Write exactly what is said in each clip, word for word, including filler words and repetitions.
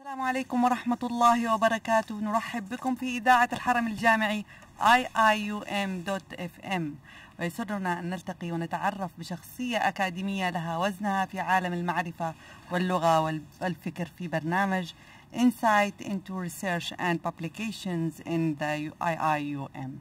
السلام عليكم ورحمة الله وبركاته. نرحب بكم في إذاعة الحرم الجامعي آي آي يو إم دوت إف إم، ويسرنا أن نلتقي ونتعرف بشخصية أكاديمية لها وزنها في عالم المعرفة واللغة والفكر في برنامج Insight into Research and Publications in the آي آي يو إم.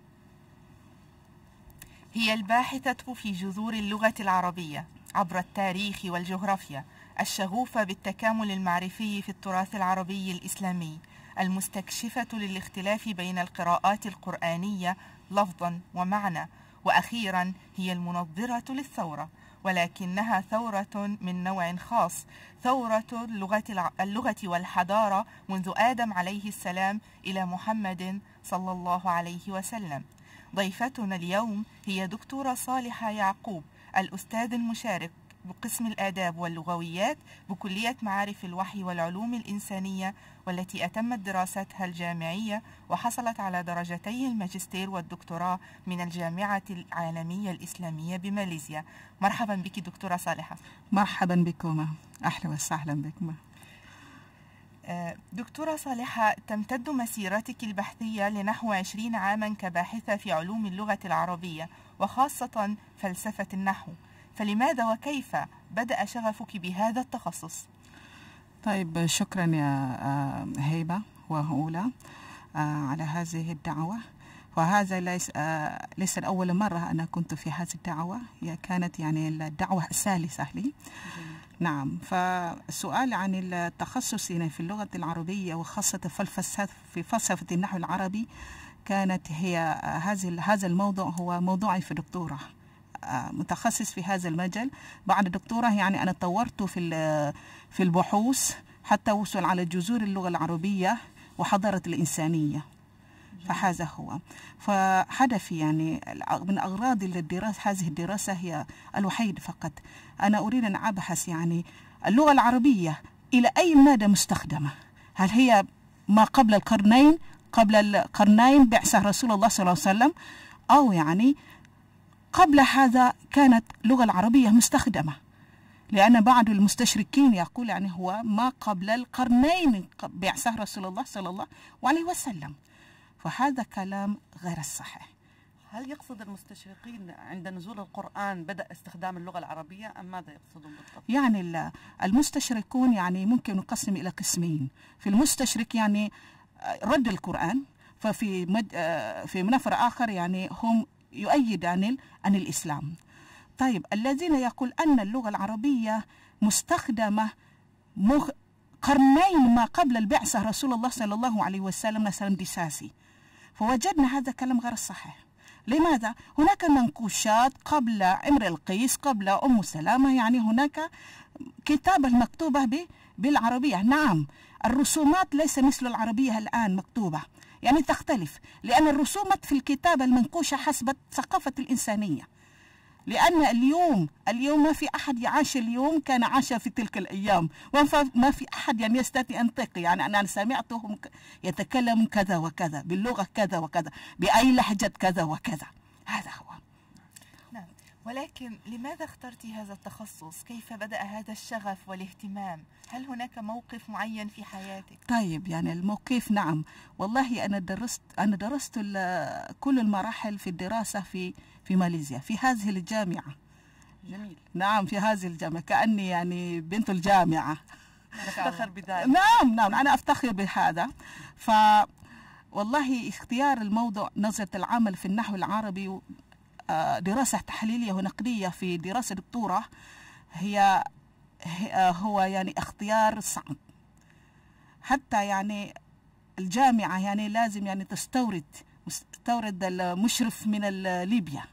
هي الباحثة في جذور اللغة العربية عبر التاريخ والجغرافيا، الشغوفة بالتكامل المعرفي في التراث العربي الإسلامي، المستكشفة للاختلاف بين القراءات القرآنية لفظا ومعنى، وأخيرا هي المنظرة للثورة، ولكنها ثورة من نوع خاص، ثورة اللغة, اللغة والحضارة منذ آدم عليه السلام إلى محمد صلى الله عليه وسلم. ضيفتنا اليوم هي دكتورة صالحة يعقوب، الأستاذ المشارك بقسم الآداب واللغويات بكلية معارف الوحي والعلوم الإنسانية، والتي أتمت دراستها الجامعية وحصلت على درجتي الماجستير والدكتوراه من الجامعة العالمية الإسلامية بماليزيا. مرحبا بك دكتورة صالحة. مرحبا بكم، أهلا وسهلا بكم. دكتورة صالحة، تمتد مسيرتك البحثية لنحو عشرين عاما كباحثة في علوم اللغة العربية وخاصة فلسفة النحو، فلماذا وكيف بدأ شغفك بهذا التخصص؟ طيب، شكرا يا هيبة وهؤلاء على هذه الدعوة، وهذا ليس ليس أول مرة أنا كنت في هذه الدعوة، هي كانت يعني الدعوة الثالثة لي. نعم، فالسؤال عن التخصص في اللغة العربية وخاصة في فلسفة النحو العربي كانت هي هذه هذا الموضوع هو موضوعي في الدكتوراه، متخصص في هذا المجال. بعد الدكتوراه يعني أنا طورت في في البحوث حتى وصل على جذور اللغة العربية وحضارة الإنسانية، فهذا هو. فهدفي يعني من أغراض الدراسة هذه الدراسة هي الوحيد فقط، أنا أريد أن أبحث يعني اللغة العربية إلى أي مدى مستخدمة، هل هي ما قبل القرنين قبل القرنين بعثة رسول الله صلى الله عليه وسلم، أو يعني قبل هذا كانت اللغة العربية مستخدمة، لأن بعض المستشرقين يقول يعني هو ما قبل القرنين بعثة رسول الله صلى الله عليه وسلم، فهذا كلام غير الصحيح. هل يقصد المستشرقين عند نزول القرآن بدأ استخدام اللغة العربية أم ماذا يقصدون بالضبط؟ يعني المستشرقون يعني ممكن نقسم إلى قسمين، في المستشرق يعني رد القرآن، ففي مد في منفر آخر يعني هم يؤيد عن عن الإسلام. طيب، الذين يقول أن اللغة العربية مستخدمة مغ... قرنين ما قبل البعثة رسول الله صلى الله عليه وسلم مثلا بساسي، فوجدنا هذا كلام غير صحيح. لماذا؟ هناك منقوشات قبل عمر القيس، قبل أم سلامة، يعني هناك كتابة مكتوبة ب... بالعربية. نعم، الرسومات ليس مثل العربية الآن مكتوبة، يعني تختلف، لأن الرسومات في الكتابة المنقوشة حسب الثقافة الإنسانية، لأن اليوم اليوم ما في أحد يعيش اليوم كان عاش في تلك الأيام، وما في أحد يعني يستطيع أن ينطق، يعني أنا سمعتهم يتكلم كذا وكذا باللغة كذا وكذا بأي لهجة كذا وكذا، هذا هو. نعم، ولكن لماذا اخترت هذا التخصص؟ كيف بدأ هذا الشغف والاهتمام؟ هل هناك موقف معين في حياتك؟ طيب، يعني الموقف، نعم والله أنا درست أنا درست كل المراحل في الدراسة في في ماليزيا في هذه الجامعة. جميل. نعم، في هذه الجامعة كأني يعني بنت الجامعة. أفتخر بذلك. نعم نعم أنا أفتخر بهذا. ف والله اختيار الموضوع نظرة العمل في النحو العربي، دراسة تحليلية ونقدية في دراسة دكتوراه، هي هو يعني اختيار صعب، حتى يعني الجامعة يعني لازم يعني تستورد تستورد المشرف من ليبيا،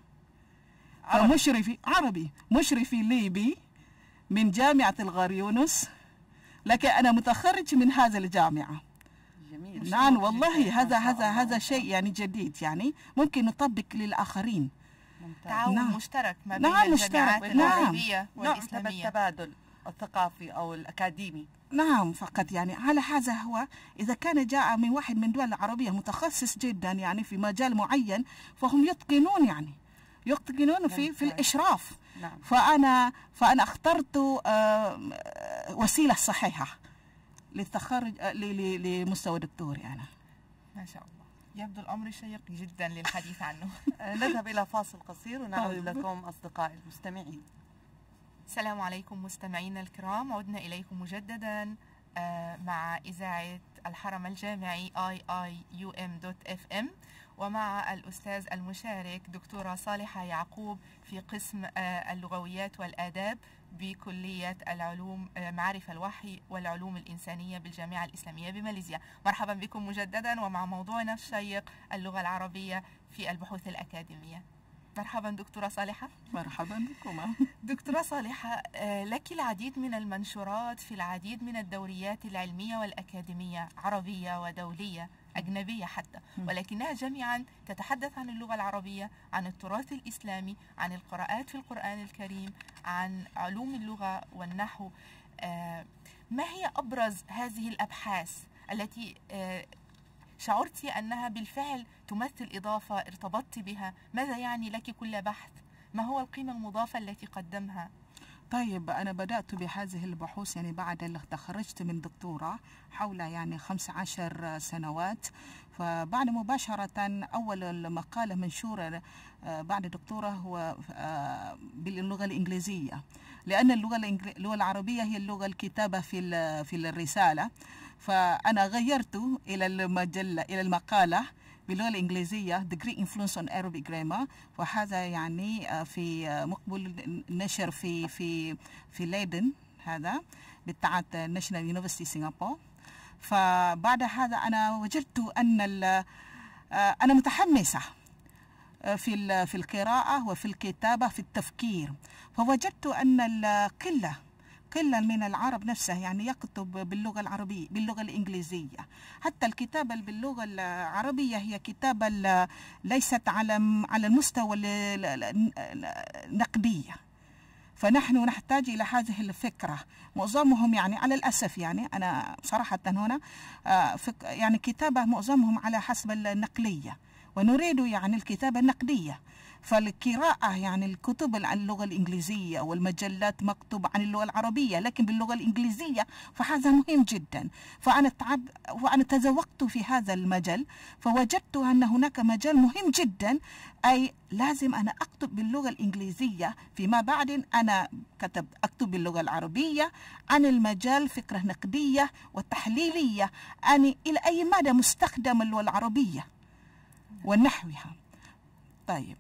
مشرفي عربي مشرفي ليبي من جامعة الغريونس، لكن أنا متخرج من هذا الجامعة. جميل. نعم والله هذا هذا هذا شيء يعني جديد، يعني ممكن نطبق للآخرين. تعاون نعم. مشترك ما بين نعم الجامعات مشترك. العربية نعم. والإسلامية. نعم، التبادل الثقافي أو الأكاديمي. نعم، فقط يعني على هذا هو، إذا كان جاء من واحد من دول العربية متخصص جدا يعني في مجال معين، فهم يتقنون يعني يتقنون في في الإشراف. نعم. فأنا فأنا اخترت وسيلة صحيحة، للتخرج لمستوى دكتوري أنا. ما شاء الله، يبدو الأمر شيق جدا للحديث عنه. نذهب إلى فاصل قصير ونعود لكم أصدقائي المستمعين. السلام عليكم مستمعينا الكرام، عدنا إليكم مجددا مع إذاعة الحرم الجامعي آي آي يو إم دوت إف إم، ومع الأستاذ المشارك دكتورة صالحة يعقوب في قسم اللغويات والآداب بكلية العلوم معارف الوحي والعلوم الإنسانية بالجامعة الإسلامية بماليزيا. مرحبا بكم مجددا ومع موضوعنا الشيق اللغة العربية في البحوث الأكاديمية. مرحبا دكتورة صالحة. مرحبا بكم. دكتورة صالحة، لك العديد من المنشورات في العديد من الدوريات العلمية والأكاديمية، عربية ودولية أجنبية حتى، ولكنها جميعا تتحدث عن اللغة العربية، عن التراث الإسلامي، عن القراءات في القرآن الكريم، عن علوم اللغة والنحو. ما هي أبرز هذه الأبحاث التي شعرت أنها بالفعل تمثل إضافة ارتبطت بها؟ ماذا يعني لك كل بحث؟ ما هو القيمة المضافة التي قدمها؟ طيب، أنا بدأت بهذه البحوث يعني بعد اللي تخرجت من دكتوراه حول يعني خمس عشر سنوات. فبعد مباشرة أول مقالة منشورة بعد دكتوراه هو باللغة الإنجليزية، لأن اللغة اللغة العربية هي اللغة الكتابة في في الرسالة. فأنا غيرت إلى المجلة إلى المقالة باللغة الإنجليزية The Great Influence on Arabic Grammar، وهذا يعني في مقبول نشر في في في ليدن، هذا بتاعت National University Singapore. فبعد هذا أنا وجدت أن أنا متحمسة في في القراءة وفي الكتابة في التفكير. فوجدت أن القلة قلة من العرب نفسه يعني يكتب باللغة العربية باللغة الإنجليزية. حتى الكتابة باللغة العربية هي كتابة ليست على على المستوى النقدية. فنحن نحتاج إلى هذه الفكرة. معظمهم يعني على الأسف يعني أنا صراحة هنا يعني كتابة معظمهم على حسب النقلية، ونريد يعني الكتابة النقدية. فالقراءة يعني الكتب عن اللغة الإنجليزية والمجلات مكتوب عن اللغة العربية لكن باللغة الإنجليزية، فهذا مهم جدا. فأنا تعب وأنا تذوقت في هذا المجال، فوجدت أن هناك مجال مهم جدا، أي لازم أنا أكتب باللغة الإنجليزية. فيما بعد أنا كتب أكتب باللغة العربية عن المجال فكرة نقدية وتحليلية، يعني إلى أي مدى مستخدم اللغة العربية ونحوها. طيب،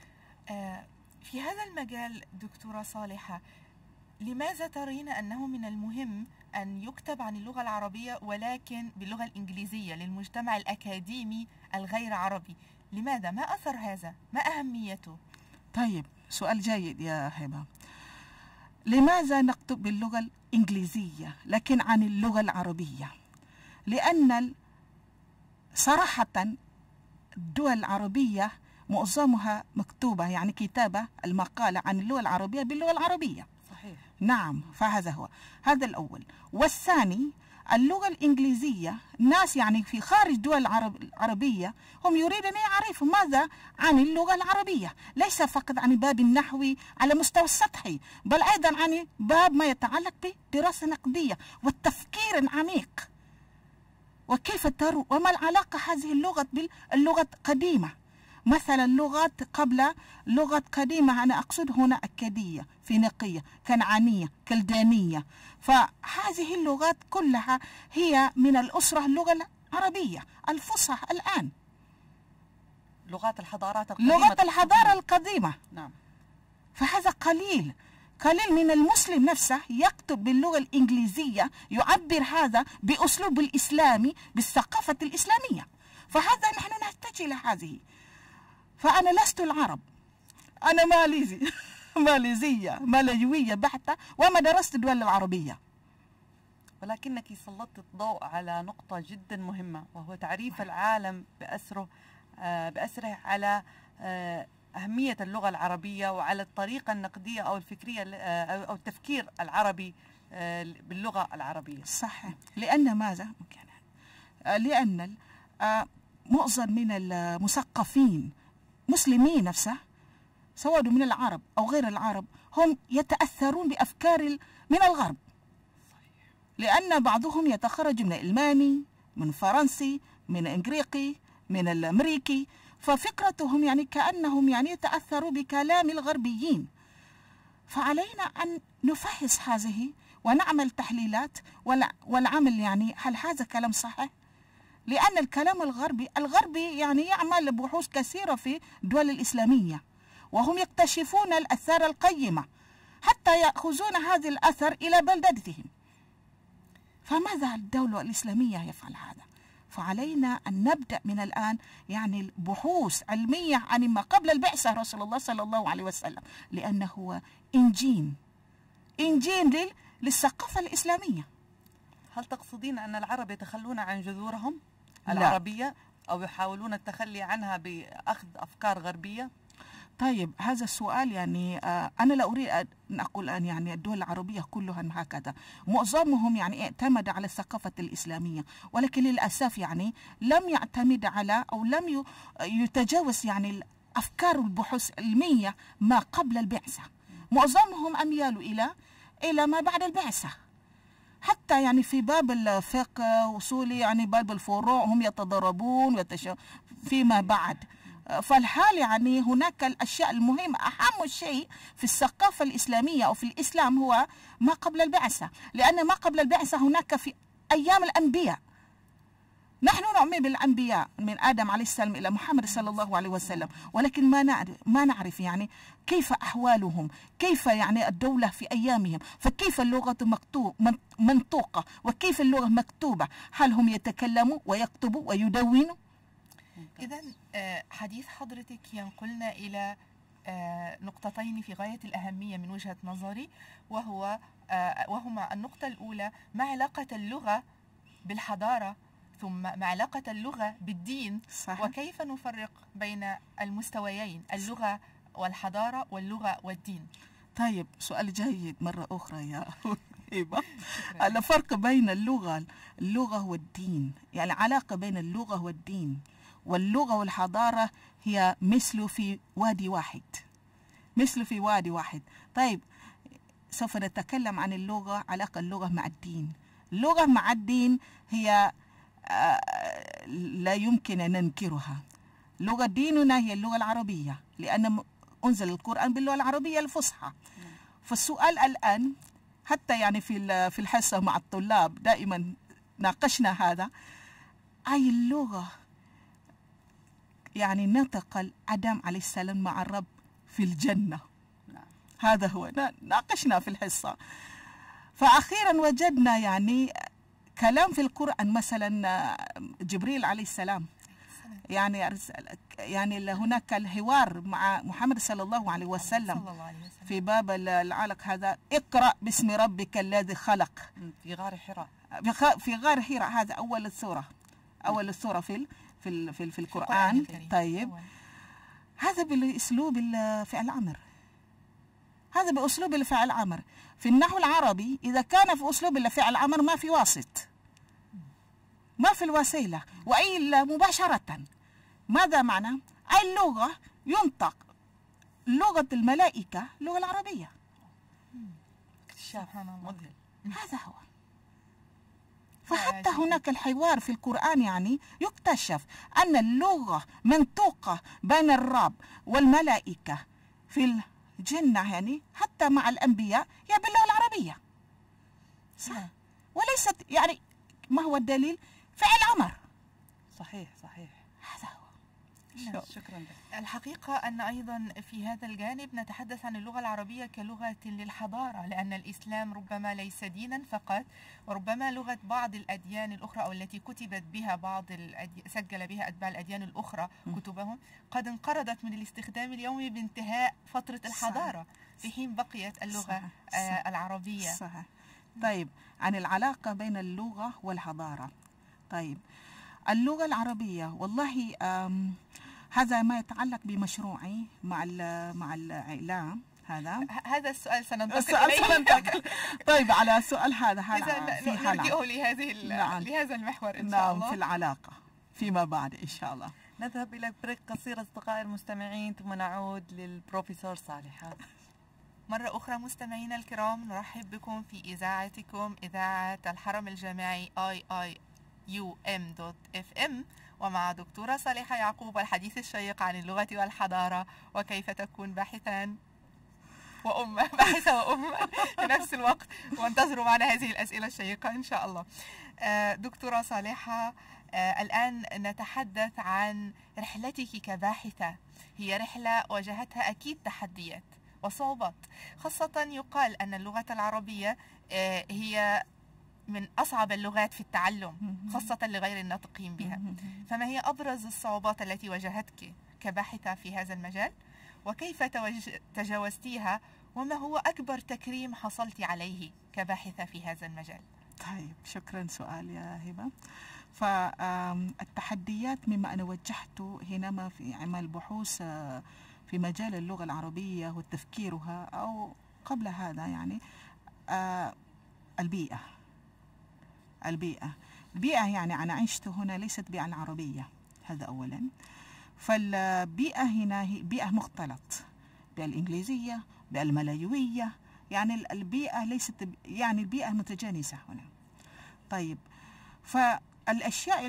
في هذا المجال دكتورة صالحة، لماذا ترين أنه من المهم أن يكتب عن اللغة العربية ولكن باللغة الإنجليزية للمجتمع الأكاديمي الغير عربي؟ لماذا؟ ما أثر هذا؟ ما أهميته؟ طيب، سؤال جيد يا هبة. لماذا نكتب باللغة الإنجليزية لكن عن اللغة العربية؟ لأن صراحة الدول العربية معظمها مكتوبة يعني كتابة المقالة عن اللغة العربية باللغة العربية. صحيح. نعم، فهذا هو هذا الأول. والثاني، اللغة الإنجليزية ناس يعني في خارج الدول العرب العربية هم يريدون أن يعرفوا ماذا عن اللغة العربية، ليس فقط عن باب النحوي على مستوى السطحي، بل أيضا عن باب ما يتعلق بدراسة نقدية والتفكير العميق. وكيف تروا وما العلاقة هذه اللغة باللغة القديمة؟ مثلا لغات قبل لغة قديمة، أنا أقصد هنا أكادية، فينيقية، كنعانية، كلدانية. فهذه اللغات كلها هي من الأسرة اللغة العربية الفصحى الآن، لغات الحضارات القديمة، لغات الحضارة القديمة. نعم. فهذا قليل قليل من المسلم نفسه يكتب باللغة الإنجليزية، يعبر هذا بأسلوب الإسلامي بالثقافة الإسلامية. فهذا نحن نحتاج إلى هذه. فأنا لست العرب، أنا ماليزي ماليزية ملايوية بحتة وما درست الدول العربية. ولكنك سلطت الضوء على نقطة جدا مهمة، وهو تعريف العالم بأسره بأسره على أهمية اللغة العربية وعلى الطريقة النقدية أو الفكرية أو التفكير العربي باللغة العربية. صحيح. لأن ماذا؟ لأن معظم من المثقفين مسلمين نفسه سواء من العرب أو غير العرب هم يتأثرون بأفكار من الغرب. لأن بعضهم يتخرج من الألماني، من فرنسي، من إنجليزي، من الأمريكي، ففكرتهم يعني كأنهم يعني يتأثروا بكلام الغربيين. فعلينا أن نفحص هذه ونعمل تحليلات والعمل يعني هل هذا كلام صحيح؟ لأن الكلام الغربي الغربي يعني يعمل بحوث كثيرة في الدول الإسلامية، وهم يكتشفون الآثار القيمة حتى يأخذون هذه الأثر إلى بلدتهم. فماذا الدولة الإسلامية يفعل هذا؟ فعلينا أن نبدأ من الآن يعني بحوث علمية عن ما قبل البعثة رسول الله صلى الله عليه وسلم، لأنه هو إنجيل إنجيل للثقافة الإسلامية. هل تقصدين أن العرب يتخلون عن جذورهم لا. العربية أو يحاولون التخلي عنها بأخذ أفكار غربية؟ طيب هذا السؤال يعني آه أنا لا أريد أن أقول أن يعني الدول العربية كلها هكذا، معظمهم يعني اعتمد على الثقافة الإسلامية، ولكن للأسف يعني لم يعتمد على أو لم يتجاوز يعني أفكار البحوث العلمية ما قبل البعثة. معظمهم أميالوا إلى إلى ما بعد البعثة، حتى يعني في باب الفقه وصولي يعني باب الفروع هم يتضاربون ويتش... فيما بعد. فالحال يعني هناك الأشياء المهمة، أهم شيء في الثقافة الإسلامية أو في الإسلام هو ما قبل البعثة، لأن ما قبل البعثة هناك في أيام الأنبياء. نحن نؤمن بالأنبياء من آدم عليه السلام إلى محمد صلى الله عليه وسلم، ولكن ما نعرف ما نعرف يعني كيف أحوالهم، كيف يعني الدولة في أيامهم، فكيف اللغة مكتوب منطوقة وكيف اللغة مكتوبة، هل هم يتكلموا ويكتبوا ويدونوا؟ إذا حديث حضرتك ينقلنا إلى نقطتين في غاية الأهمية من وجهة نظري، وهو وهما النقطة الأولى ما علاقة اللغة بالحضارة، ثم ما علاقة اللغة بالدين. صح. وكيف نفرق بين المستويين اللغة والحضارة واللغة والدين. طيب سؤال جيد مرة أخرى يا هبة. الفرق بين اللغة اللغة والدين، يعني علاقة بين اللغة والدين واللغة والحضارة هي مثل في وادي واحد، مثل في وادي واحد. طيب سوف نتكلم عن اللغة، علاقة اللغة مع الدين. اللغة مع الدين هي آه لا يمكن أن ننكرها. لغة ديننا هي اللغة العربية، لأن أنزل القرآن باللغة العربية الفصحى. فالسؤال الآن حتى يعني في في الحصة مع الطلاب دائما ناقشنا هذا، أي اللغة يعني نطق آدم عليه السلام مع الرب في الجنة. هذا هو ناقشنا في الحصة. فأخيرا وجدنا يعني كلام في القرآن، مثلا جبريل عليه السلام يعني يعني هناك الحوار مع محمد صلى الله عليه وسلم في باب العلق هذا، اقرأ باسم ربك الذي خلق في غار حراء. في غار حراء، هذا أول السورة، أول السورة في في في, في القرآن. طيب هذا بالأسلوب الفعل الأمر، هذا بأسلوب الفعل الأمر. في النحو العربي إذا كان في أسلوب الفعل الأمر ما في واسط، ما في الوسيلة، وإلا مباشرة. ماذا معنى؟ أي اللغة ينطق لغة الملائكة اللغة العربية. سبحان الله، هذا هو. فحتى هناك الحوار في القرآن يعني يكتشف أن اللغة منطوقة بين الرب والملائكة في الجنة، يعني حتى مع الأنبياء هي باللغة العربية. صح. وليست يعني ما هو الدليل؟ فعل أمر. صحيح صحيح، هذا هو. شكرا لك. الحقيقة أن أيضا في هذا الجانب نتحدث عن اللغة العربية كلغة للحضارة، لأن الإسلام ربما ليس دينا فقط، وربما لغة بعض الأديان الأخرى أو التي كتبت بها بعض الأدي... سجل بها أتباع الأديان الأخرى كتبهم قد انقرضت من الاستخدام اليومي بانتهاء فترة الحضارة، في حين بقيت اللغة صحيح. آه العربية. صحيح. طيب عن العلاقة بين اللغة والحضارة. طيب اللغة العربية والله هذا ما يتعلق بمشروعي مع مع الإعلام. هذا هذا السؤال سننتقل السؤال إليه. سننتقل. طيب على السؤال هذا إذا نرجئه لهذه نعم. لهذا المحور إن نعم شاء الله. في العلاقة فيما بعد إن شاء الله. نذهب إلى بريك قصير أصدقائي المستمعين، ثم نعود للبروفيسور صالحة. مرة أخرى مستمعينا الكرام نرحب بكم في إذاعتكم إذاعة الحرم الجامعي آي آي يو إم دوت إف إم، ومع دكتورة صالحة يعقوب الحديث الشيق عن اللغة والحضارة وكيف تكون باحثا وأمة باحثة وأمة في نفس الوقت. وانتظروا معنا هذه الأسئلة الشيقة إن شاء الله. دكتورة صالحة، الآن نتحدث عن رحلتك كباحثة. هي رحلة واجهتها أكيد تحديات وصعوبات، خاصة يقال أن اللغة العربية هي من أصعب اللغات في التعلم، خاصة لغير الناطقين بها. فما هي أبرز الصعوبات التي واجهتك كباحثة في هذا المجال، وكيف تجاوزتيها، وما هو أكبر تكريم حصلت عليه كباحثة في هذا المجال؟ طيب، شكرا سؤال يا هبة. فالتحديات مما أنا وجهته حينما في عمل بحوث في مجال اللغة العربية وتفكيرها، أو قبل هذا يعني البيئة البيئة البيئة يعني أنا عشت هنا ليست بيئة العربية، هذا أولا. فالبيئة هنا هي بيئة مختلط، بيئة الإنجليزية، بيئة الملايوية، يعني البيئة ليست يعني البيئة متجانسة هنا. طيب، فالأشياء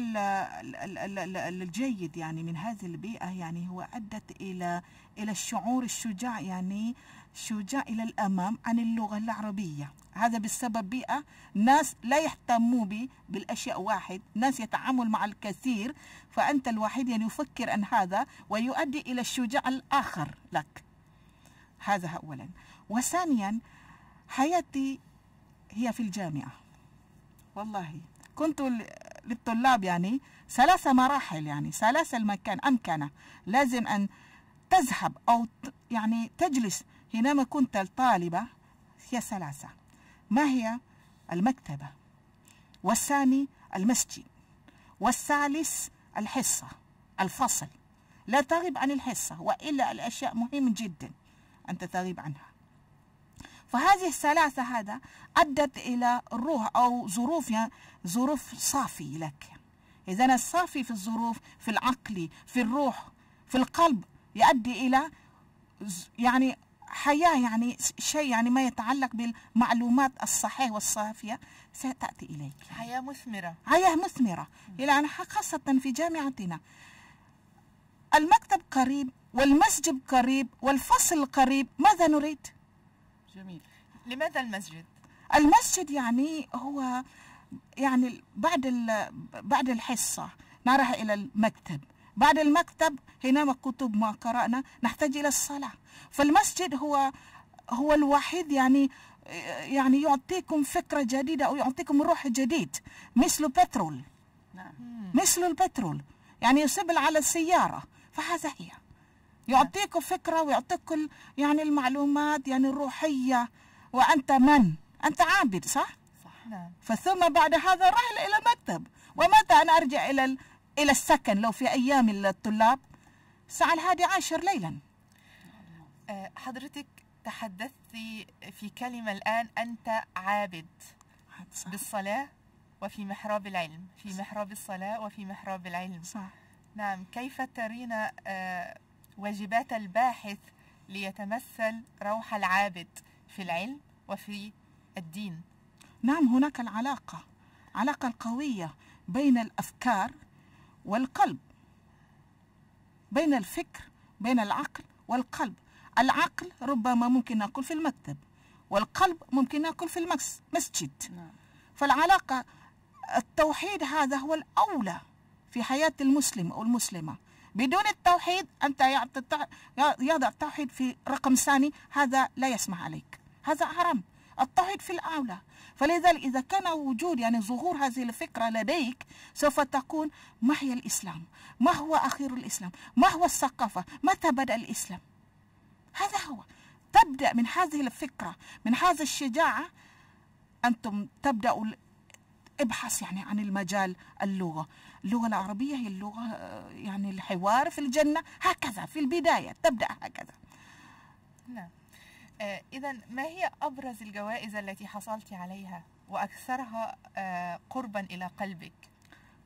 الجيد يعني من هذه البيئة يعني هو أدت إلى إلى الشعور الشجاع، يعني شجاع إلى الأمام عن اللغة العربية. هذا بسبب بيئة ناس لا يهتموا بي بالأشياء واحد، ناس يتعامل مع الكثير، فأنت الوحيد يعني يفكر عن هذا ويؤدي إلى الشجاع الآخر لك. هذا أولا. وثانيا، حياتي هي في الجامعة. والله كنت للطلاب يعني ثلاث مراحل، يعني ثلاث المكان أمكنة لازم أن تذهب أو يعني تجلس حينما كنت الطالبة. هي ثلاثة، ما هي؟ المكتبة، والثاني المسجد، والثالث الحصة الفصل. لا تغيب عن الحصة، وإلا الأشياء مهمة جدا أنت تغيب عنها. فهذه الثلاثة هذا أدت إلى الروح أو ظروف، يعني ظروف صافي لك. إذا الصافي في الظروف، في العقل، في الروح، في القلب، يؤدي إلى يعني حياة، يعني شيء يعني ما يتعلق بالمعلومات الصحيحة والصافية ستأتي إليك. حياة مثمرة، حياة مثمرة. يعني خاصة في جامعتنا المكتب قريب والمسجد قريب والفصل قريب، ماذا نريد؟ جميل. لماذا المسجد؟ المسجد يعني هو يعني بعد بعد الحصة نروح إلى المكتب، بعد المكتب حينما كتب ما قرأنا نحتاج إلى الصلاة. فالمسجد هو هو الوحيد يعني يعني يعطيكم فكرة جديدة أو يعطيكم روح جديد، مثل بترول. نعم. مثل البترول يعني يسبل على السيارة. فهذا هي يعطيك فكرة ويعطيك يعني المعلومات يعني الروحية. وأنت من؟ أنت عابد، صح؟ صح. نعم. فثم بعد هذا رحل إلى المكتب. ومتى أنا أرجع إلى إلى السكن لو في أيام الطلاب؟ الساعة الحادي عشر ليلا. حضرتك تحدثتي في كلمة الآن، أنت عابد صح. بالصلاة وفي محراب العلم، في محراب الصلاة وفي محراب العلم. صح. نعم. كيف ترين واجبات الباحث ليتمثل روح العابد في العلم وفي الدين؟ نعم، هناك العلاقة علاقة القوية بين الأفكار والقلب، بين الفكر، بين العقل والقلب. العقل ربما ممكن نأكل في المكتب، والقلب ممكن نأكل في المسجد. فالعلاقة التوحيد هذا هو الأولى في حياة المسلم أو المسلمة. بدون التوحيد أنت يضع التوحيد في رقم ثاني، هذا لا يسمح عليك، هذا حرام. التوحيد في الأولى. فلذلك إذا كان وجود يعني ظهور هذه الفكرة لديك، سوف تكون ما هي الإسلام؟ ما هو أخير الإسلام؟ ما هو الثقافة؟ متى بدأ الإسلام؟ هذا هو. تبدأ من هذه الفكرة، من هذه الشجاعة، أنتم تبدأوا ابحث يعني عن المجال اللغة. اللغة العربية هي اللغة يعني الحوار في الجنة، هكذا في البداية تبدأ هكذا. نعم. آه إذا ما هي أبرز الجوائز التي حصلت عليها وأكثرها آه قربا إلى قلبك؟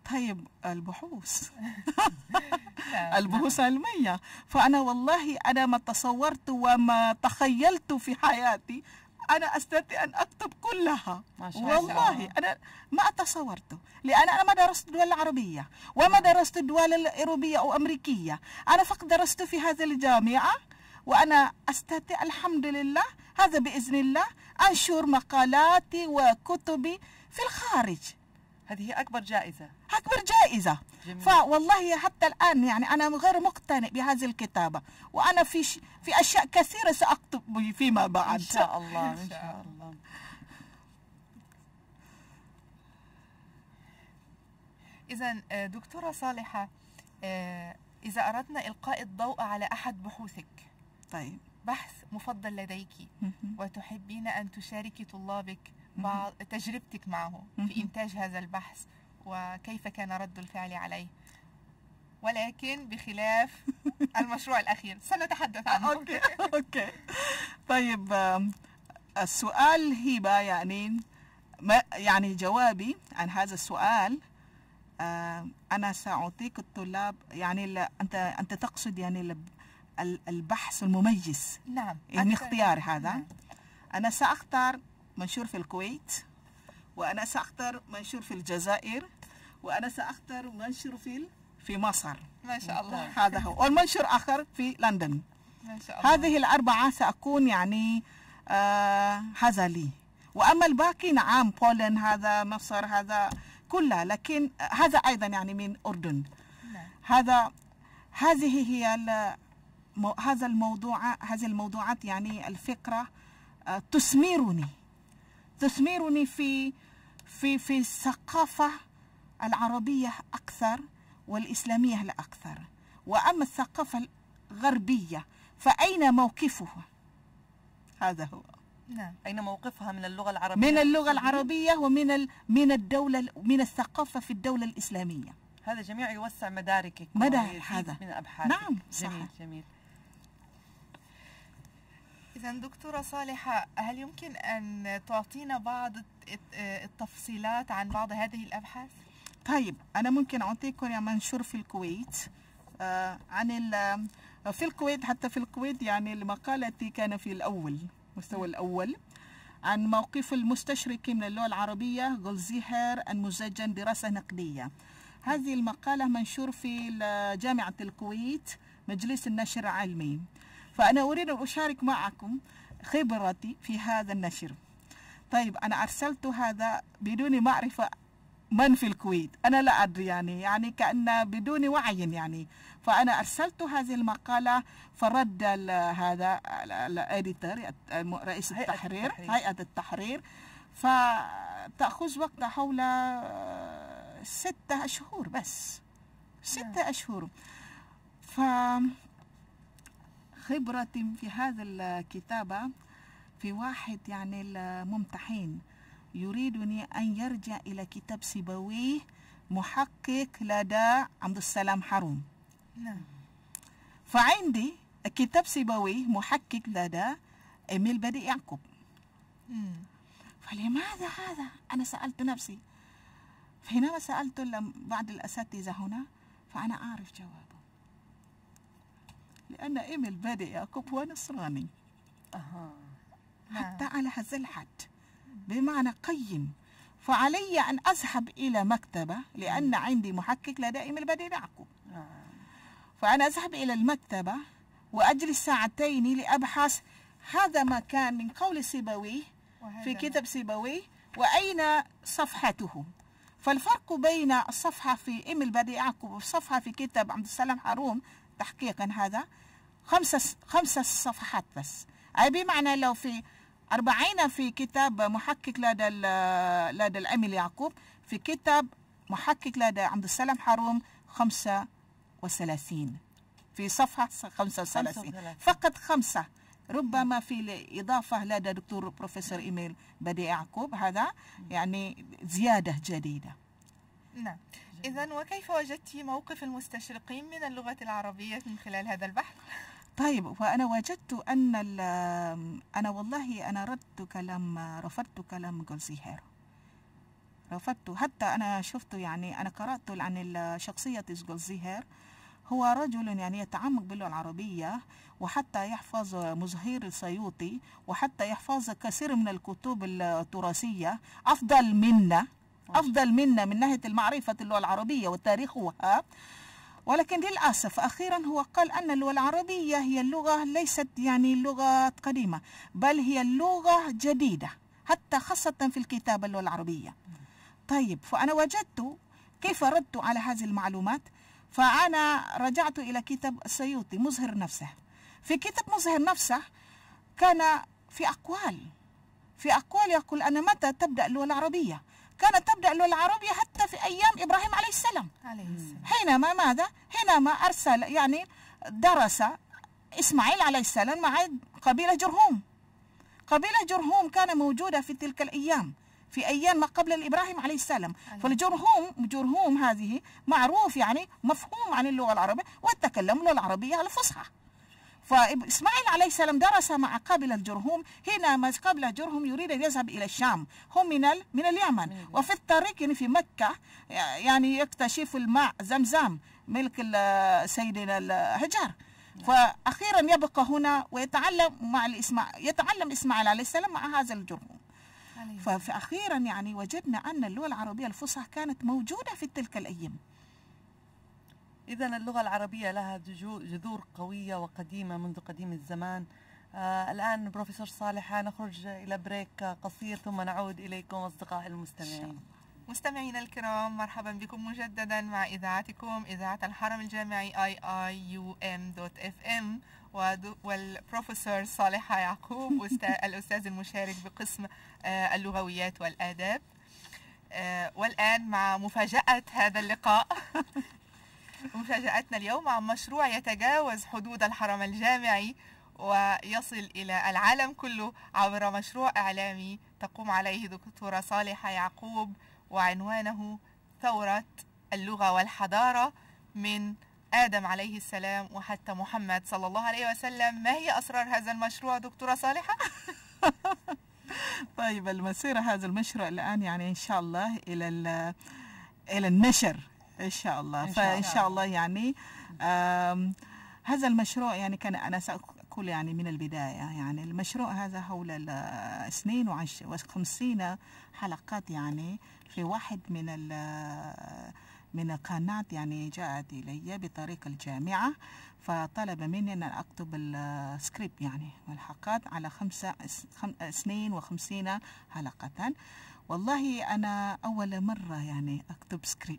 طيب البحوث البحوث العلمية. فأنا والله أنا ما تصورت وما تخيلت في حياتي أنا أستطيع أن أكتب كلها. ما شاء الله. والله أنا ما تصورته، لأن أنا ما درست الدول العربية وما درست الدول الأوروبية أو أمريكية. أنا فقط درست في هذه الجامعة، وأنا أستطيع الحمد لله هذا بإذن الله أنشر مقالاتي وكتبي في الخارج. هذه هي أكبر جائزة. أكبر جائزة. جميل. فوالله حتى الآن يعني أنا غير مقتنع بهذه الكتابة، وأنا في ش... في أشياء كثيرة سأكتب فيما بعد. إن شاء الله إن شاء الله. إذا دكتورة صالحة، إذا أردنا إلقاء الضوء على أحد بحوثك، طيب بحث مفضل لديك وتحبين أن تشاركي طلابك بعض تجربتك معه في إنتاج هذا البحث وكيف كان رد الفعل عليه، ولكن بخلاف المشروع الأخير سنتحدث عنه. أوكي أوكي. طيب السؤال هبة، يعني ما يعني جوابي عن هذا السؤال، أنا سأعطيك الطلاب يعني أنت أنت تقصد يعني البحث المميز. نعم. يعني اختيار هذا. نعم. أنا سأختار منشور في الكويت، وأنا سأختار منشور في الجزائر، وأنا سأختار منشور في في مصر. ما شاء الله. هذا هو. والمنشور آخر في لندن. ما شاء الله. هذه الأربعة سأكون يعني آه هذا لي. وأما الباقي نعم بولن هذا مصر هذا كلها، لكن هذا أيضا يعني من أردن. نعم. هذا هذه هي هذا الموضوع هذه الموضوعات يعني الفكرة آه تثمرني تثمرني في في في الثقافة العربية أكثر والإسلامية لا أكثر. وأما الثقافة الغربية فأين موقفها؟ هذا هو. نعم. أين موقفها من اللغة العربية؟ من اللغة العربية ومن ال من الدولة من الثقافة في الدولة الإسلامية. هذا جميع يوسع مداركك. مدارك هذا. من أبحاثك. نعم جميل صح. جميل. إذا دكتورة صالحة، هل يمكن أن تعطينا بعض التفصيلات عن بعض هذه الأبحاث؟ طيب أنا ممكن أعطيكم يا منشور في الكويت آه عن في الكويت حتى في الكويت يعني مقالتي كان في الأول مستوى الأول عن موقف المستشرق من اللغة العربية جولزيهر المزجن دراسة نقدية. هذه المقالة منشور في جامعة الكويت مجلس النشر العلمي. فأنا أريد أن أشارك معكم خبرتي في هذا النشر. طيب أنا أرسلت هذا بدون معرفة من في الكويت، أنا لا أدري يعني يعني كأن بدون وعي يعني. فأنا أرسلت هذه المقالة فرد هذا الإديتور رئيس التحرير هيئة التحرير، فتأخذ وقت حول ستة أشهر بس ستة أشهر. ف خبرتي في هذا الكتابة في واحد يعني الممتحن يريدني أن يرجع إلى كتاب سيبويه محقق لدى عبد السلام حرون. نعم. فعندي كتاب سيبويه محقق لدى إميل بديع يعقوب. فلماذا هذا؟ أنا سألت نفسي. فحينما سألت بعض الأساتذة هنا فأنا أعرف جوابه، لأن إميل بديع يعقوب هو نصراني. أها. حتى على هذا الحد بمعنى قيم. فعلي أن أذهب إلى مكتبة لأن عندي محقق لدى إميل بديع يعقوب. فأنا أذهب إلى المكتبة وأجلس ساعتين لأبحث هذا ما كان من قول سيبويه في كتاب سيبويه وأين صفحته. فالفرق بين الصفحة في إميل بديع يعقوب والصفحة في كتاب عبد السلام حرون تحقيقا هذا خمسة خمسة صفحات بس، أي بمعنى لو في أربعين في كتاب محقق لدى لدى الإميل يعقوب، في كتاب محقق لدى عبد السلام حرون خمسة وثلاثين في صفحة خمسة وثلاثين فقط خمسة. ربما في الإضافة لدى دكتور بروفيسور إميل بديع يعقوب هذا يعني زيادة جديدة. نعم. إذن وكيف وجدت موقف المستشرقين من اللغة العربية من خلال هذا البحث؟ طيب وأنا وجدت أن أنا والله أنا ردت كلام رفضت كلام جولزيهر. رفضته. حتى أنا شفته، يعني أنا قرأت عن شخصية الزهير، هو رجل يعني يتعمق باللغة العربية، وحتى يحفظ مزهير السيوطي، وحتى يحفظ كثير من الكتب التراثية، أفضل منا أفضل منا من ناحية المعرفة اللغة العربية وتاريخها. ولكن للأسف أخيرا هو قال أن اللغة العربية هي اللغة ليست يعني لغة قديمة، بل هي اللغة جديدة، حتى خاصة في الكتابة اللغة العربية. طيب، فأنا وجدت كيف ردت على هذه المعلومات، فأنا رجعت إلى كتاب السيوطي مزهر نفسه. في كتاب مزهر نفسه كان في أقوال في أقوال يقول أن متى تبدأ اللغة العربية؟ كانت تبدأ اللغة العربية حتى في أيام إبراهيم عليه السلام، عليه السلام. حينما ماذا؟ حينما أرسل يعني درس إسماعيل عليه السلام مع قبيلة جرهوم. قبيلة جرهوم كان موجودة في تلك الأيام، في أيام ما قبل الإبراهيم عليه السلام. فالجرهوم جرهوم هذه معروف يعني مفهوم عن اللغة العربية، وتكلم اللغة العربية الفصحى. فإسماعيل عليه السلام درس مع قبيلة جرهوم، حينما قبيلة جرهوم يريد أن يذهب إلى الشام، هم من من اليمن، وفي الطريق يعني في مكة يعني يكتشف الماء زمزم ملك سيدنا الهجار. فأخيرا يبقى هنا ويتعلم مع الإسماعيل يتعلم إسماعيل عليه السلام مع هذا الجرهوم. فأخيرا يعني وجدنا أن اللغة العربية الفصحى كانت موجودة في تلك الأيام. إذا اللغة العربية لها جذور قوية وقديمة منذ قديم الزمان. آه الآن بروفيسور صالحة نخرج إلى بريك قصير ثم نعود إليكم أصدقائي المستمعين. مستمعينا الكرام، مرحبا بكم مجددا مع إذاعتكم إذاعة الحرم الجامعي آي آي يو إم دوت إف إم، والبروفيسور صالحة يعقوب الأستاذ المشارك بقسم اللغويات والآداب. والآن مع مفاجأة هذا اللقاء مفاجأتنا اليوم عن مشروع يتجاوز حدود الحرم الجامعي ويصل إلى العالم كله عبر مشروع إعلامي تقوم عليه دكتورة صالحة يعقوب، وعنوانه ثورة اللغة والحضارة من آدم عليه السلام وحتى محمد صلى الله عليه وسلم. ما هي أسرار هذا المشروع دكتورة صالحة؟ طيب، المسيرة هذا المشروع الآن يعني إن شاء الله إلى إلى النشر إن شاء الله. فإن شاء الله يعني هذا المشروع يعني كان أنا سأقول يعني من البداية، يعني المشروع هذا حول اثنين وخمسين حلقات، يعني في واحد من من القناة يعني جاءت إلي بطريق الجامعة، فطلب مني أن أكتب السكريبت يعني والحلقات على خمسة اثنين وخمسين حلقة. والله أنا أول مرة يعني أكتب سكريبت،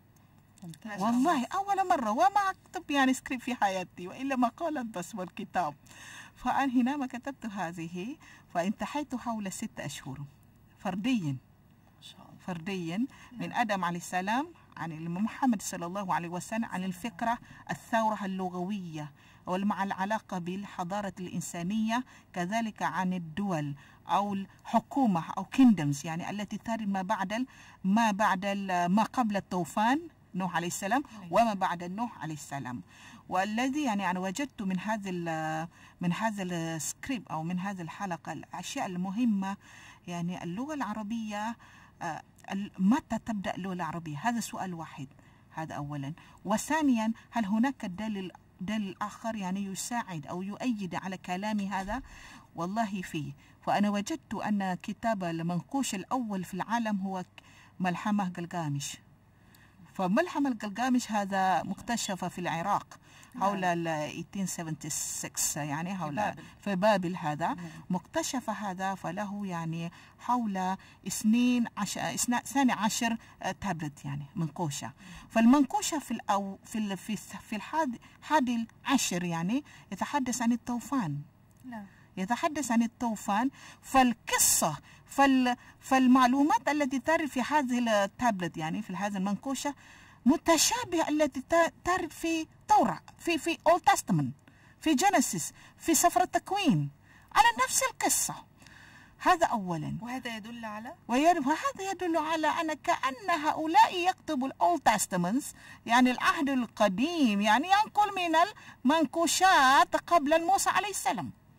والله أول مرة، وما أكتب يعني سكريبت في حياتي وإلا مقالة بس والكتاب. فأنا هنا ما كتبت هذه، فانتهيت حول ستة أشهر فرديا فرديا من آدم عليه السلام عن محمد صلى الله عليه وسلم، عن الفكرة الثورة اللغوية ومع العلاقة بالحضارة الإنسانية، كذلك عن الدول أو الحكومة أو كيندمز يعني التي ترد ما بعد ما بعد ما قبل الطوفان نوح عليه السلام وما بعد نوح عليه السلام. والذي يعني أنا وجدت من هذا من هذا السكريبت أو من هذه الحلقة الأشياء المهمة، يعني اللغة العربية متى تبدأ اللغة العربية؟ هذا سؤال واحد، هذا أولا. وثانيا، هل هناك دليل دليل آخر يعني يساعد أو يؤيد على كلامي هذا؟ والله فيه. فأنا وجدت أن كتاب المنقوش الأول في العالم هو ملحمة قلقامش. فملحمة القلقامش هذا مكتشفة في العراق حول ال ثمانية آلاف وثمانمائة وستة وسبعين، يعني حول بابل. في بابل هذا مكتشفة هذا، فله يعني حول اثنين عشر ثاني عشر تابلت يعني منقوشة. فالمنقوشة في الأو في ال في في الحاد حادي العشر يعني يتحدث عن الطوفان. لا. يتحدث عن الطوفان. فالقصة فال فالمعلومات التي ترد في هذه التابلت يعني في هذه المنقوشة متشابهة التي ترد في توراة في في Old Testament في جينيسيس في سفر التكوين على نفس القصة. هذا أولا. وهذا يدل على وهذا يدل على أن كأن هؤلاء يكتبوا الأولد تستمنتس يعني العهد القديم، يعني ينقل من المنقوشات قبل موسى عليه السلام.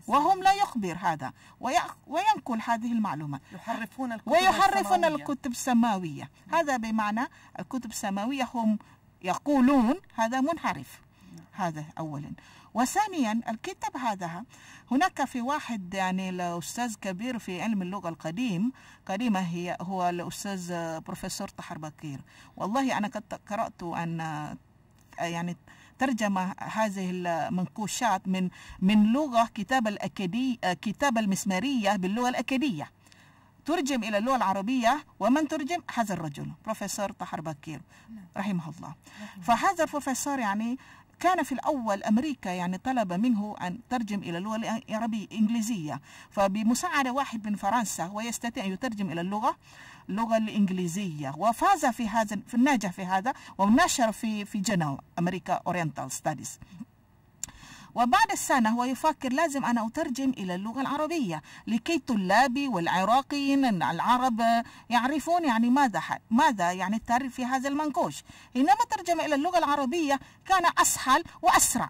وهم لا يخبر هذا وينقل هذه المعلومات. يحرفون الكتب ويحرفون السماوية. الكتب السماوية. هذا بمعنى الكتب السماوية هم يقولون هذا منحرف. هذا أولا. وثانيا الكتاب هذا هناك في واحد يعني الأستاذ كبير في علم اللغة القديم قديمة هي هو الأستاذ بروفيسور طاهر بكير. والله أنا قد قرأت أن يعني ترجم هذه المنقوشات من من لغة كتاب الأكدي كتاب المسمارية باللغة الأكدية، ترجم إلى اللغة العربية. ومن ترجم هذا الرجل بروفيسور طاهر بكير رحمه الله. فهذا البروفيسور يعني كان في الأول أمريكا يعني طلب منه أن ترجم إلى اللغة العربية الإنجليزية، فبمساعدة واحد من فرنسا ويستطيع أن يترجم إلى اللغة اللغة الإنجليزية، وفاز في هذا في النجاح في هذا ونشر في في جنوب أمريكا أورينتال ستاديز. وبعد السنة هو يفكر لازم أنا أترجم إلى اللغة العربية لكي طلابي والعراقيين العرب يعرفون يعني ماذا ماذا يعني التعريف في هذا المنقوش. إنما ترجم إلى اللغة العربية كان أسهل وأسرع،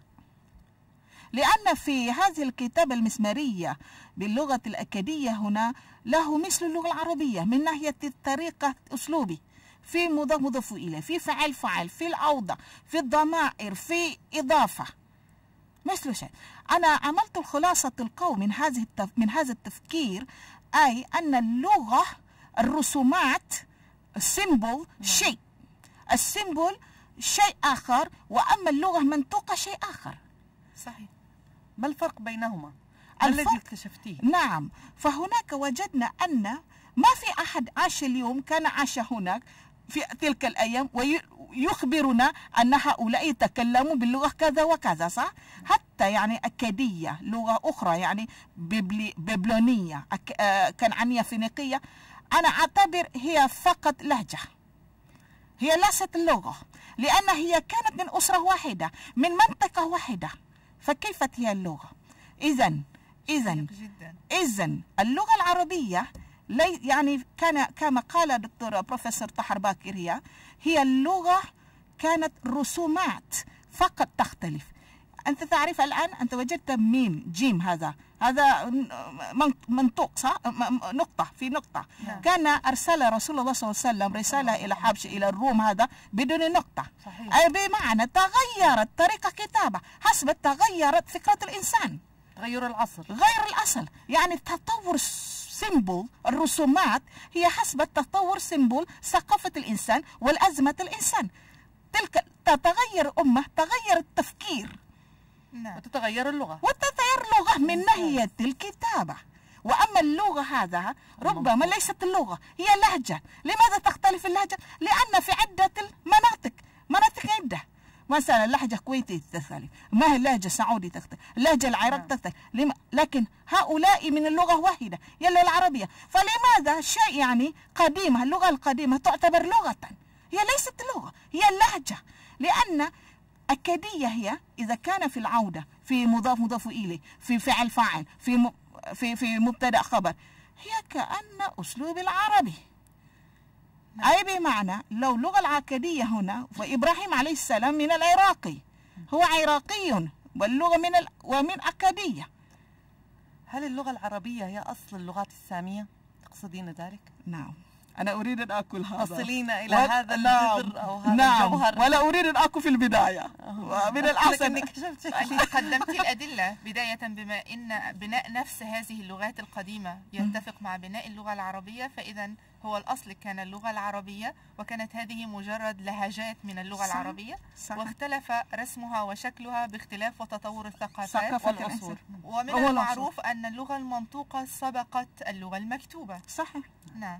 لأن في هذه الكتابة المسمارية باللغة الأكدية هنا له مثل اللغة العربية من ناحية الطريقة أسلوبي، في مضاف مضاف إليه، في فعل فعل، في الأوضة، في الضمائر، في إضافة، مثل شيء. أنا عملت الخلاصة القول من هذه التف... من هذا التفكير، أي أن اللغة الرسومات السيمبل شيء، السيمبل شيء آخر، وأما اللغة منطوقة شيء آخر. صحيح. ما الفرق بينهما؟ ما الذي اكتشفتيه؟ نعم، فهناك وجدنا أن ما في أحد عاش اليوم كان عاش هناك في تلك الأيام ويخبرنا أن هؤلاء يتكلموا باللغة كذا وكذا، صح؟ حتى يعني أكادية لغة أخرى يعني ببلي ببلونية كنعانية فينيقية، أنا أعتبر هي فقط لهجة، هي ليست اللغة، لأن هي كانت من أسرة واحدة من منطقة واحدة، فكيف هي اللغة؟ إذن إذن إذن اللغة العربية لي يعني كان كما قال الدكتور بروفيسور طاهر بكير هي هي اللغة كانت رسومات فقط تختلف. أنت تعرف الآن أنت وجدت ميم جيم، هذا هذا منطوق صح؟ نقطة في نقطة. نعم. كان أرسل رسول الله صلى الله عليه وسلم رسالة إلى حبش إلى الروم هذا بدون نقطة. صحيح. أي بمعنى تغيرت طريقة كتابة حسب تغيرت فكرة الإنسان، غير العصر، غير الأصل، يعني تطور سيمبل الرسومات هي حسب تطور سيمبل ثقافة الإنسان والأزمة الإنسان. تلك تتغير أمة تغير التفكير. نعم. وتتغير اللغة وتتغير اللغة من ناحية الكتابة. وأما اللغة هذا ربما ليست اللغة، هي لهجة. لماذا تختلف اللهجة؟ لأن في عدة المناطق مناطق عدة، مثلا اللهجة الكويتية تختلف، ما هي اللهجة السعودية تختلف، اللهجة العراق تختلف، لكن هؤلاء من اللغة واحدة هي اللغة العربية. فلماذا شيء يعني قديمة، اللغة القديمة تعتبر لغة؟ هي ليست لغة، هي اللهجة. لأن أكادية هي إذا كان في العودة في مضاف مضاف إليه، في فعل فاعل، في م... في في مبتدأ خبر، هي كأن أسلوب العربي. أي بمعنى لو اللغة العكدية هنا، وإبراهيم عليه السلام من العراقي، هو عراقي واللغة من ال... ومن أكادية. هل اللغة العربية هي أصل اللغات السامية؟ تقصدين ذلك؟ نعم، أنا أريد أن أكل هذا. تصلين إلى و... هذا الجذر أو هذا نعم. الجوهر. ولا أريد أن أكل في البداية. ومن الأحسن قدمت الأدلة بداية بما إن بناء نفس هذه اللغات القديمة يتفق مع بناء اللغة العربية، فإذا هو الأصل كان اللغة العربية، وكانت هذه مجرد لهجات من اللغة صح. العربية صح. واختلف رسمها وشكلها باختلاف وتطور الثقافات والعصور. ومن المعروف أن اللغة المنطوقة سبقت اللغة المكتوبة. صحيح. نعم.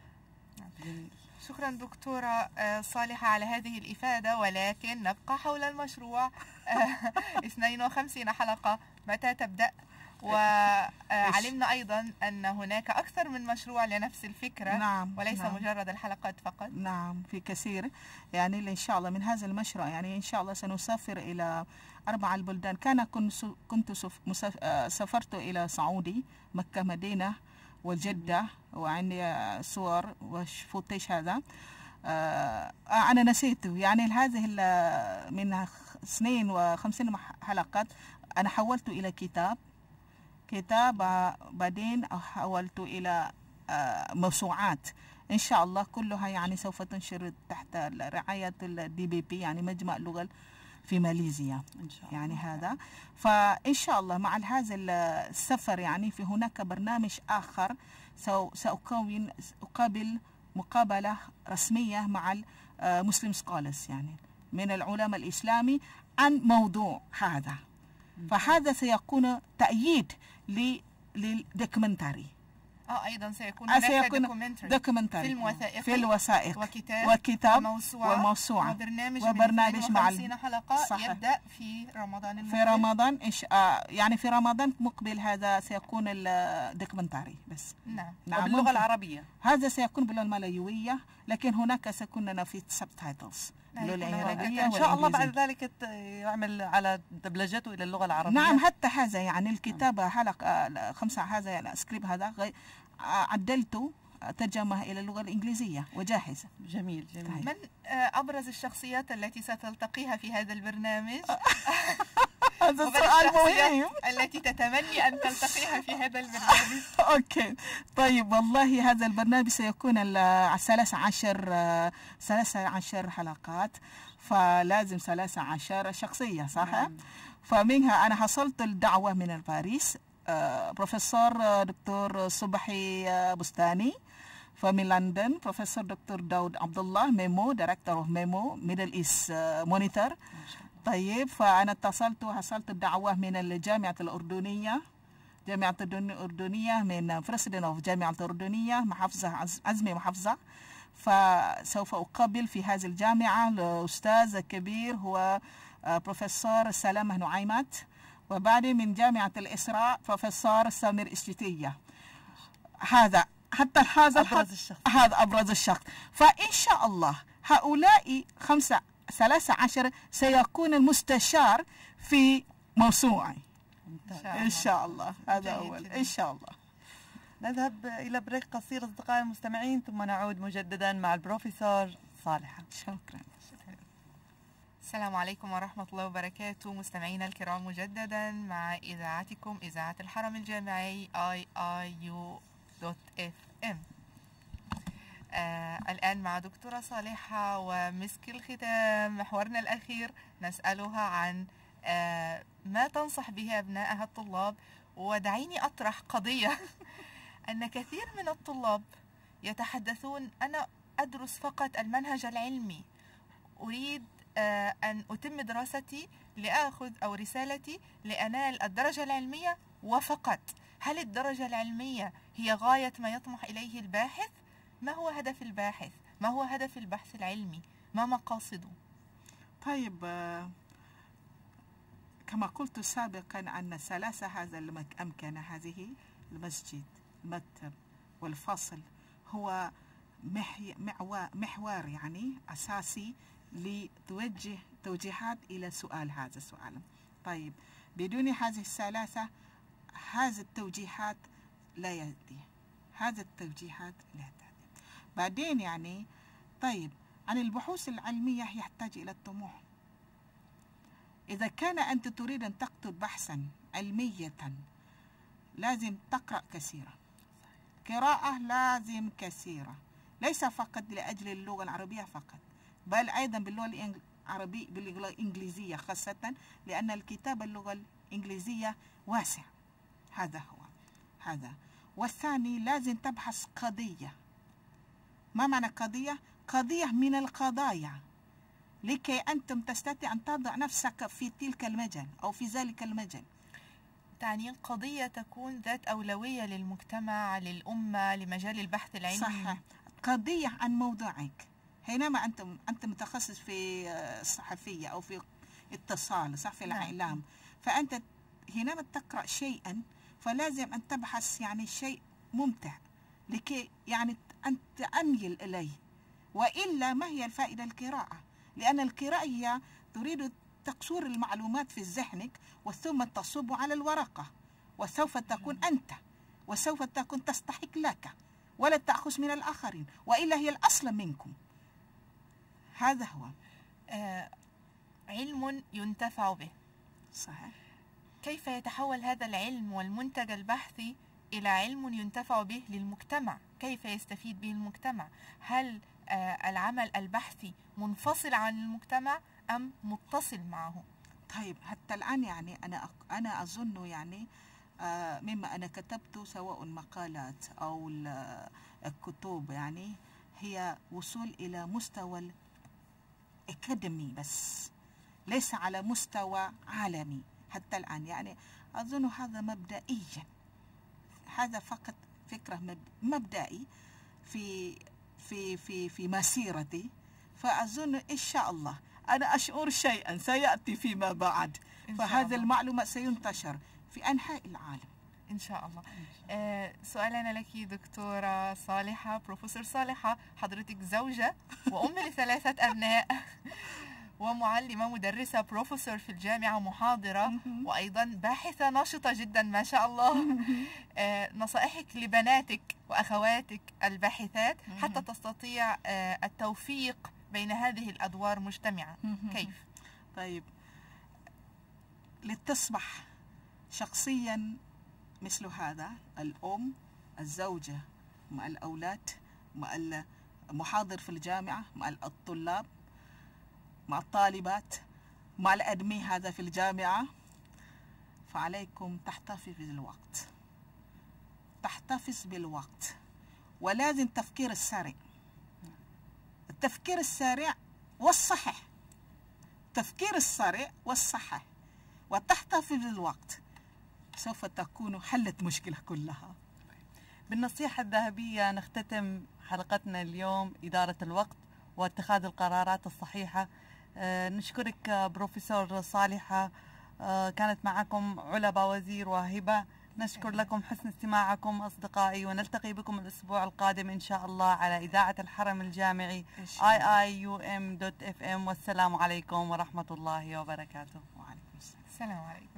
شكرا دكتورة صالحة على هذه الإفادة، ولكن نبقى حول المشروع. اثنين وخمسين حلقة، متى تبدأ؟ وعلمنا أيضا أن هناك أكثر من مشروع لنفس الفكرة. نعم. وليس نعم. مجرد الحلقات فقط. نعم، في كثير يعني إن شاء الله من هذا المشروع، يعني إن شاء الله سنسافر إلى أربع البلدان. كان كنت سافرت إلى سعودي، مكة، مدينة، والجدة، وعندي صور وفوتيش هذا. آه أنا نسيته، يعني هذه من سنين وخمسين حلقات أنا حولته إلى كتاب كتاب بعدين حولت إلى موسوعات إن شاء الله كلها يعني سوف تنشر تحت رعاية الدي بي بي يعني مجمع اللغة في ماليزيا إن شاء الله. يعني هذا فإن شاء الله مع هذا السفر يعني في هناك برنامج آخر سأكون أقابل مقابلة رسمية مع المسلم سكولرز يعني من العلماء الإسلامي عن موضوع هذا. فهذا سيكون تأييد للدوكيومنتري. اه ايضا سيكون هناك دوكيومنتري في الوثائق في الوثائق وكتاب, وكتاب وموسوعة, وموسوعة وبرنامج, وبرنامج مع خمسين حلقة صحيح. يبدأ في رمضان المقبل. في رمضان إش... آه يعني في رمضان مقبل هذا سيكون الدوكيومنتري بس. نعم. نعم باللغة العربية. هذا سيكون باللغة الملايوية لكن هناك سيكون لنا في سبتايتلز باللغة العربية إن شاء الله بعد ذلك يعمل على دبلجته إلى اللغة العربية. نعم حتى هذا يعني الكتابة حلقة خمسة هذا يعني سكريب هذا عدلته ترجمة إلى اللغة الإنجليزية وجاهزة. جميل جميل. من أبرز الشخصيات التي ستلتقيها في هذا البرنامج؟ هذا سؤال مهم. التي تتمني أن تلتقيها في هذا البرنامج. أوكي طيب والله هذا البرنامج سيكون على ثلاث عشر ثلاث عشر حلقات فلازم ثلاث عشر شخصية صح؟ نعم. فمنها أنا حصلت الدعوة من باريس بروفيسور دكتور صبحي بستاني فمن لندن بروفيسور دكتور داود عبد الله ميمو دايركتور اوف ميمو ميدل ايست مونيتور. طيب فأنا اتصلت وحصلت الدعوة من الجامعة الأردنية جامعة الأردنية من بريسيدنت اوف جامعة الأردنية محافظة عزمي محافظة فسوف أقابل في هذه الجامعة الأستاذ الكبير هو بروفيسور سلامة نعيمات وبعد من جامعة الإسراء بروفيسور سمير إشتيتية. هذا حتى هذا أبرز الشخص هذا أبرز الشخص. فإن شاء الله هؤلاء خمسة ثلاثة عشر سيكون المستشار في موسوعي إن شاء الله. هذا أول إن شاء الله. نذهب إلى بريك قصير أصدقائي المستمعين ثم نعود مجددا مع البروفيسور صالحة. شكرا. السلام عليكم ورحمة الله وبركاته مستمعينا الكرام مجددا مع إذاعتكم إذاعة الحرم الجامعي آي آي يو دوت إف إم. آه الآن مع دكتورة صالحة ومسك الختام محورنا الأخير نسألها عن آه ما تنصح به أبنائها الطلاب. ودعيني أطرح قضية أن كثير من الطلاب يتحدثون أنا أدرس فقط المنهج العلمي أريد أن أتم دراستي لأخذ أو رسالتي لأنال الدرجة العلمية وفقط. هل الدرجة العلمية هي غاية ما يطمح إليه الباحث؟ ما هو هدف الباحث؟ ما هو هدف البحث العلمي؟ ما مقاصده؟ طيب كما قلت سابقا أن ثلاثة هذا الأمكنة هذه المسجد المكتب والفصل هو محور يعني أساسي لتوجه توجيهات إلى سؤال هذا السؤال. طيب بدون هذه الثلاثة هذه التوجيهات لا يهدي هذا التوجيهات لا تهدي. بعدين يعني طيب عن البحوث العلمية يحتاج إلى الطموح. إذا كان أنت تريد أن تكتب بحثا علمية لازم تقرأ كثيرا قراءة لازم كثيرة ليس فقط لأجل اللغة العربية فقط بل أيضا باللغة العربية باللغة الإنجليزية خاصة لأن الكتاب اللغة الإنجليزية واسع. هذا هو هذا. والثاني لازم تبحث قضية. ما معنى قضية؟ قضية من القضايا لكي أنتم تستطيع أن تضع نفسك في تلك المجال أو في ذلك المجال. تعني قضية تكون ذات أولوية للمجتمع للأمة لمجال البحث العلمي. صح. قضية عن موضوعك. حينما أنت أنت متخصص في الصحفية أو في اتصال صح في الإعلام فأنت حينما تقرأ شيئا فلازم أن تبحث يعني شيء ممتع لكي يعني أن تأميل إليه وإلا ما هي الفائدة القراءة؟ لأن القراءة هي تريد تقصير المعلومات في ذهنك وثم تصب على الورقة وسوف تكون أنت وسوف تكون تستحق لك ولا تأخذ من الآخرين وإلا هي الأصل منكم. هذا هو آه علم ينتفع به. صحيح. كيف يتحول هذا العلم والمنتج البحثي إلى علم ينتفع به للمجتمع؟ كيف يستفيد به المجتمع؟ هل آه العمل البحثي منفصل عن المجتمع أم متصل معه؟ طيب حتى الآن يعني أنا أنا أظن يعني آه مما أنا كتبت سواء مقالات أو الكتب يعني هي وصول إلى مستوى الأكاديمي بس، ليس على مستوى عالمي حتى الآن. يعني أظن هذا مبدئيا، هذا فقط فكرة مبدئي في في في في مسيرتي. فأظن إن شاء الله أنا أشعر شيئا سيأتي فيما بعد، فهذا المعلومة سينتشر في أنحاء العالم إن شاء الله. آه سؤالنا لك دكتورة صالحة، بروفيسور صالحة، حضرتك زوجة وأم لثلاثة أبناء ومعلمة مدرسة بروفيسور في الجامعة، محاضرة، وأيضا باحثة ناشطة جدا ما شاء الله. آه نصائحك لبناتك وأخواتك الباحثات حتى تستطيع آه التوفيق بين هذه الأدوار مجتمعة، كيف؟ طيب، لتصبح شخصيا مثل هذا، الأم، الزوجة، مع الأولاد، مع المحاضر في الجامعة، مع الطلاب، مع الطالبات، مع الأدمي هذا في الجامعة، فعليكم تحتفظ بالوقت، تحتفظ بالوقت، ولازم تفكير السريع، التفكير السريع والصحيح، التفكير السريع والصحيح، وتحتفظ بالوقت، سوف تكون حلت مشكلة كلها. بالنصيحة الذهبية نختتم حلقتنا اليوم، إدارة الوقت واتخاذ القرارات الصحيحة. آه نشكرك بروفيسور صالحة. آه كانت معكم علا وزير وهبة. نشكر لكم حسن استماعكم أصدقائي، ونلتقي بكم الأسبوع القادم إن شاء الله على إذاعة الحرم الجامعي آي آي يو إم دوت إف إم. والسلام عليكم ورحمة الله وبركاته. وعليكم السلام. السلام عليكم.